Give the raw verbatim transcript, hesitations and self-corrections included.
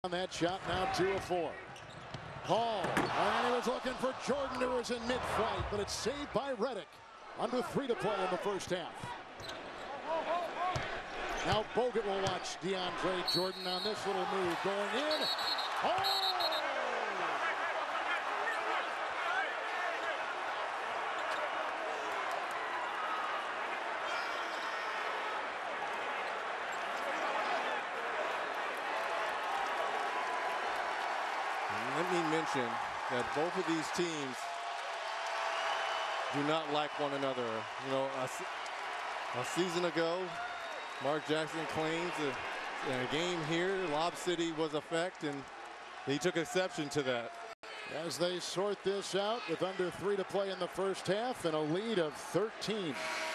On that shot, now two of four. Hall, and he was looking for Jordan, who was in mid-flight, but it's saved by Reddick. Under three to play in the first half. Now Bogut will watch DeAndre Jordan on this little move going in. Oh! Let me mention that both of these teams do not like one another. You know, a, a season ago, Mark Jackson claims that in a game here, Lob City was a fact, and he took exception to that. As they sort this out with under three to play in the first half and a lead of thirteen.